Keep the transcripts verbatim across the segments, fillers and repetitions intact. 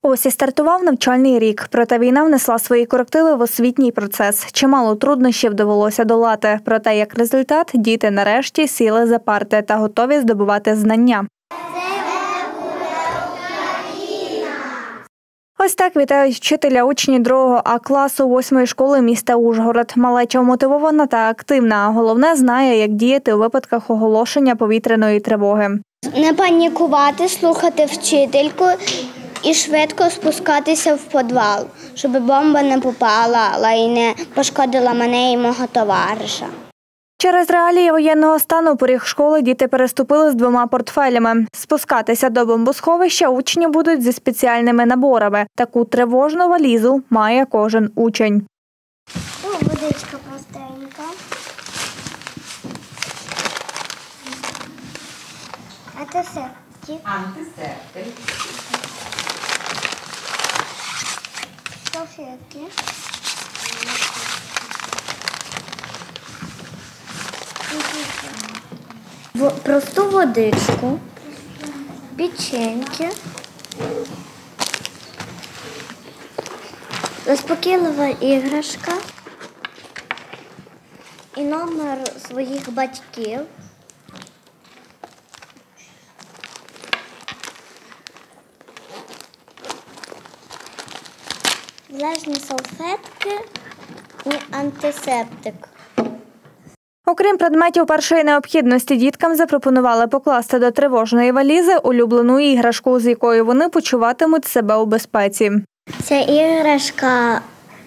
Ось і стартував навчальний рік, проте війна внесла свої корективи в освітній процес. Чимало труднощів довелося долати, проте як результат діти нарешті сіли за парти та готові здобувати знання. Ось так вітають вчителя учні другого А класу восьмої школи міста Ужгород. Малеча мотивована та активна, а головне знає, як діяти у випадках оголошення повітряної тривоги. Не панікувати, слухати вчительку і швидко спускатися в підвал, щоб бомба не попала і не пошкодила мене і мого товариша. Через реалії воєнного стану поріг школи діти переступили з двома портфелями. Спускатися до бомбосховища учні будуть зі спеціальними наборами. Таку тривожну валізу має кожен учень. О, водичка простенька. Антисептик. Антисептик. Салфетки. Просту водичку, печеньки, заспокійлива іграшка і номер своїх батьків. Влажні салфетки і антисептик. Окрім предметів першої необхідності, діткам запропонували покласти до тривожної валізи улюблену іграшку, з якою вони почуватимуть себе у безпеці. Ця іграшка,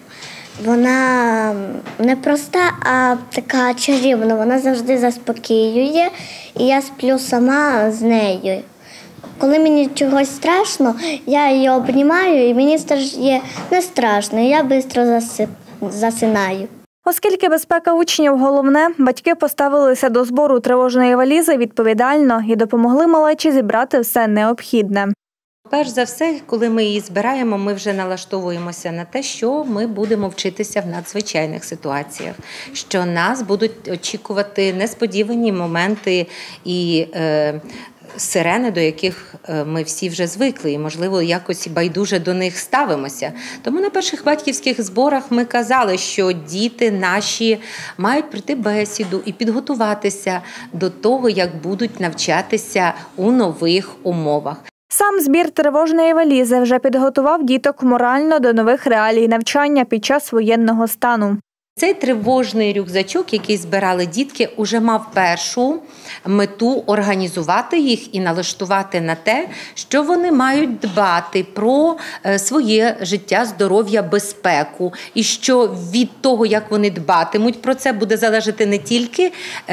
вона не проста, а така чарівна. Вона завжди заспокоює, і я сплю сама з нею. Коли мені чогось страшно, я її обнімаю, і мені стає не страшно, я швидко засинаю. Оскільки безпека учнів головне, батьки поставилися до збору тривожної валізи відповідально і допомогли малечі зібрати все необхідне. Перш за все, коли ми її збираємо, ми вже налаштовуємося на те, що ми будемо вчитися в надзвичайних ситуаціях, що нас будуть очікувати несподівані моменти і е, сирени, до яких ми всі вже звикли і, можливо, якось байдуже до них ставимося. Тому на перших батьківських зборах ми казали, що діти наші мають прийти бесіду і підготуватися до того, як будуть навчатися у нових умовах. Сам збір тривожної валізи вже підготував діток морально до нових реалій навчання під час воєнного стану. Цей тривожний рюкзачок, який збирали дітки, уже мав першу мету організувати їх і налаштувати на те, що вони мають дбати про своє життя, здоров'я, безпеку. І що від того, як вони дбатимуть про це, буде залежати не тільки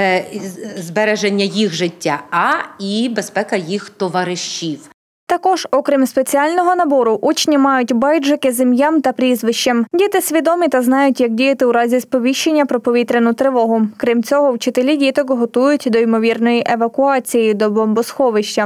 збереження їх життя, а і безпека їх товаришів. Також, окрім спеціального набору, учні мають бейджики з ім'ям та прізвищем. Діти свідомі та знають, як діяти у разі сповіщення про повітряну тривогу. Крім цього, вчителі діток готують до ймовірної евакуації до бомбосховища.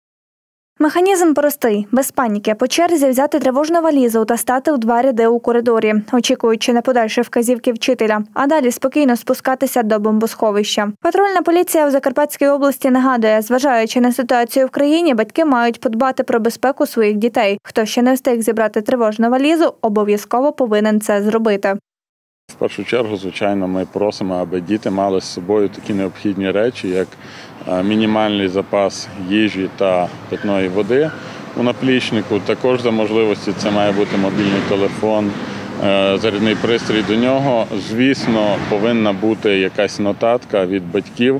Механізм простий – без паніки. По черзі взяти тривожну валізу та стати в два ряди у коридорі, очікуючи на подальші вказівки вчителя, а далі спокійно спускатися до бомбосховища. Патрульна поліція у Закарпатській області нагадує, зважаючи на ситуацію в країні, батьки мають подбати про безпеку своїх дітей. Хто ще не встиг зібрати тривожну валізу, обов'язково повинен це зробити. В першу чергу, звичайно, ми просимо, аби діти мали з собою такі необхідні речі, як мінімальний запас їжі та питної води у наплічнику. Також за можливості це має бути мобільний телефон, зарядний пристрій до нього. Звісно, повинна бути якась нотатка від батьків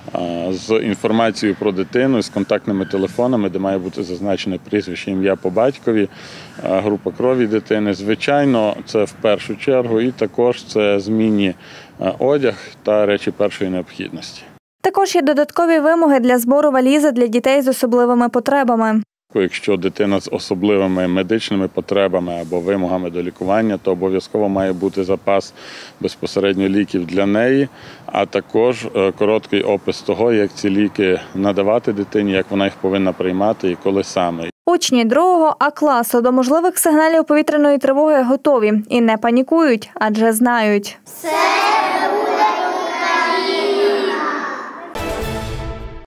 з інформацією про дитину, з контактними телефонами, де має бути зазначене прізвище, ім'я по батькові, група крові дитини. Звичайно, це в першу чергу, і також це змінні одяг та речі першої необхідності. Також є додаткові вимоги для збору валізи для дітей з особливими потребами. Якщо дитина з особливими медичними потребами або вимогами до лікування, то обов'язково має бути запас безпосередньо ліків для неї, а також короткий опис того, як ці ліки надавати дитині, як вона їх повинна приймати і коли саме. Учні другого А класу до можливих сигналів повітряної тривоги готові і не панікують, адже знають. Все